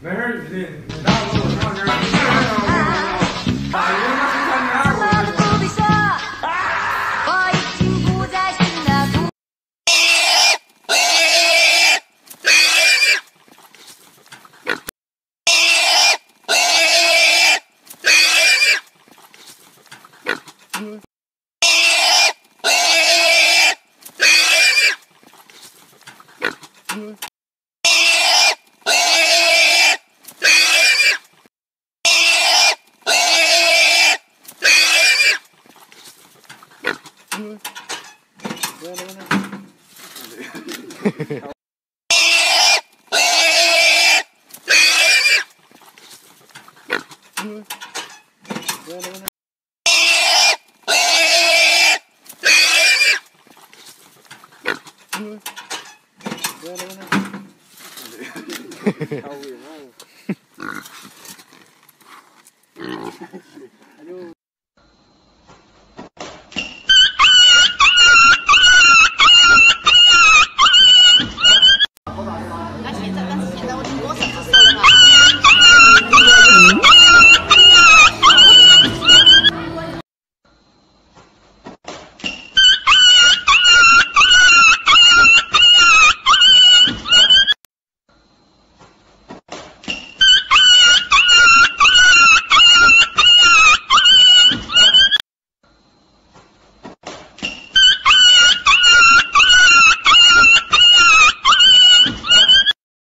没事，你大哥我上这儿，打赢了3-2。 什么都不必说，我已经不再是那不。 Tahu yang mana?